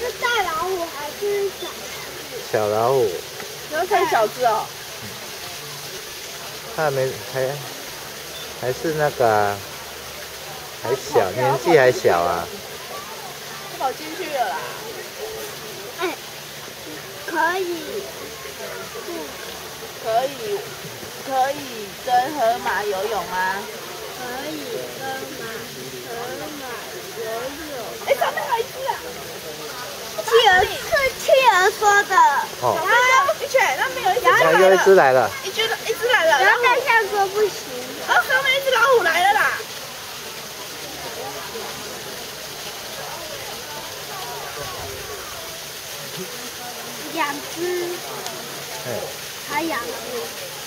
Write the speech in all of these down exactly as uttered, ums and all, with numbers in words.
是大老虎还是小？ 小老虎。 你要看小只哦。 他还没还还是那个、啊、还小，年纪还小啊。 跑进去了啦。 哎，可以。嗯， 可以，可以跟河马游泳吗？ 可以跟马河马游泳。 哎，上面还有一只啊！ 企鹅是企鹅说的。 哦。 然后一圈，那边有一只来了。又一只来了。 一只一只来了。 然后大象说不行。 然后上面一只老虎来了啦。 两只。 哎。 还两只。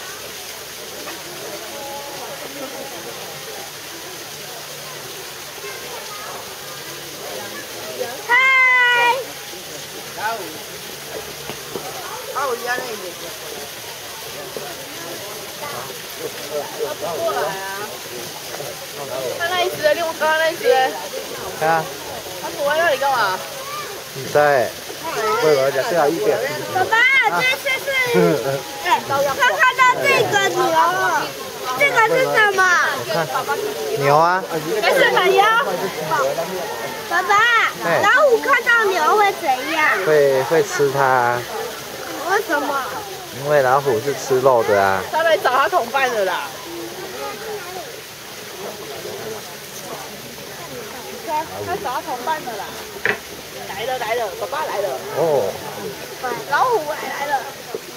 嗨。 老虎。老虎压那边。他不过来啊！他那一只，另外刚刚那一只。 看啊。 他躲在那里干嘛？ 唔知，喂，我讲最好一点。 爸爸，这次是，他看到这个牛，这个是什么？ 牛啊。 这是什么？爸爸，老虎看到牛会怎样？ 会会吃它。 为什么？ 因为老虎是吃肉的啊。 他来找他同伴的啦。他找他同伴的啦。来了来了，爸爸来了。 哦。 老虎来来了。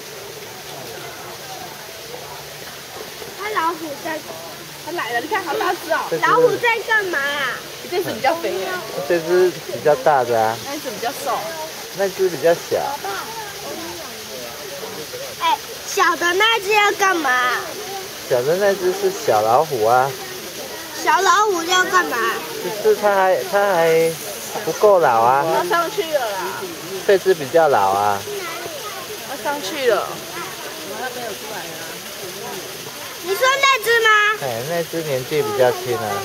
他老虎在， 他来了，你看好大只哦。 老虎在干嘛？ 这只比较肥耶。 这只比较大的啊。 那只比较瘦。 那只比较小。 哎，小的那只要干嘛？ 小的那只是小老虎啊。 小老虎要干嘛？ 只是它还它还不够老啊。 它上去了啦。 这只比较老啊。 它上去了。 你说那只吗？ 哎，那只年纪比较轻啊。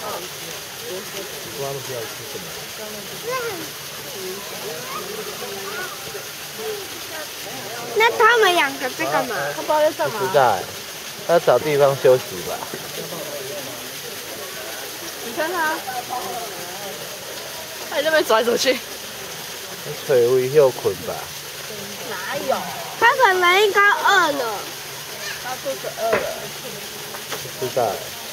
那他们两个在干嘛？ 他不知道在干嘛。 不知道哎，要找地方休息吧。 你看他，他在那边走来走去。 垂危休困吧？ 哪有？ 他可能应该饿了。 他肚子饿了。 不知道。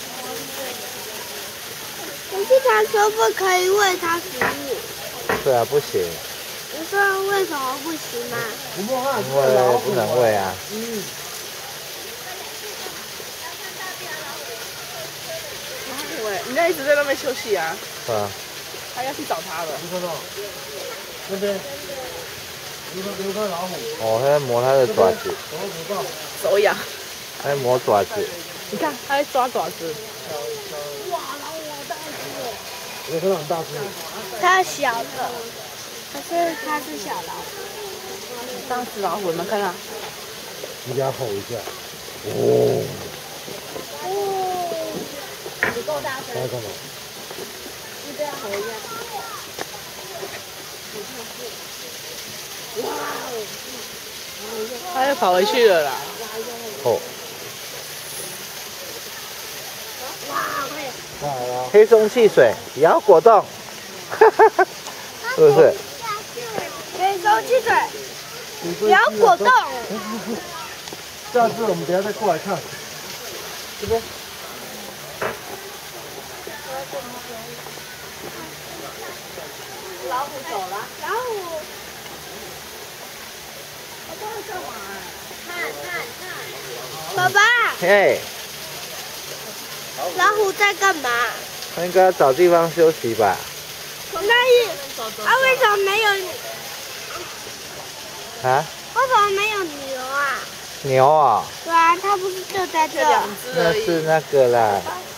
可是他说不可以喂它食物。 对啊，不行。 你说为什么不行吗？ 因为不能喂啊。 嗯。喂，你那一直在那边休息啊？ 是啊。 他要去找他了。 那边，有看有看老虎。 哦，他在磨他的爪子。 手痒。 他在磨爪子。 你看，他在抓爪子。 哇，老虎好大只哦！ 有看到很大只。 它小的，可是它是小老虎。 当时老虎有没有看到？ 你给它吼一下。哦。 哦。不够大声。 在干嘛？ 你这样吼一下。哇哦！ 他又跑回去了啦。 哦。 哇，快点！ 黑松汽水也要果冻，是不是？ 黑松汽水，也要果冻。 下次我们等下再过来看。这边。 老虎走了。老虎。我到底干嘛？看看看。爸爸。 嘿。 老虎在干嘛？ 他应该要找地方休息吧。 那一啊，为什么没有？ 啊？ 为什么没有牛啊？ 牛啊？ 对啊，它不是就在这？ 那是那个啦，